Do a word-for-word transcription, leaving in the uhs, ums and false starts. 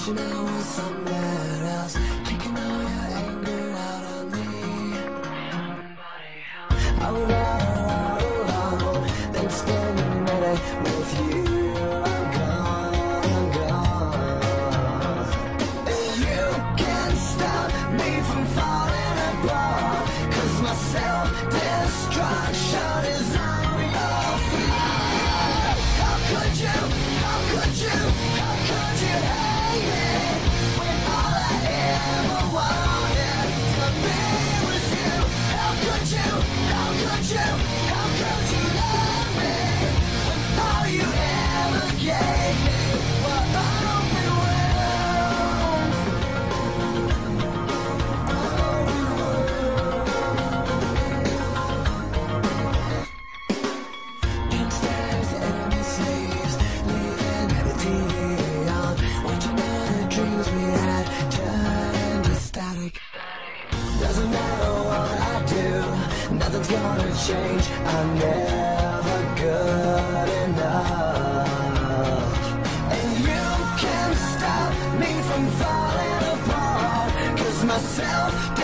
wishing I was somewhere else, taking all your anger out on me. I would rather ride alone than spend a minute with you. I'm gone, I'm gone. And you can't stop me from falling apart, 'cause my self-destruction is on your feet. How could you, how could you, how could you hate me when all I ever wanted to be was you? How could you, how could you, how could you love me when all you ever gave me were open wounds? Downstairs, the enemy sleeps, leaving the T V on, watching all the dreams we had turn to static. Doesn't matter what I do, nothing's gonna change. I'm never good enough. And you can't stop me from falling apart, 'cause myself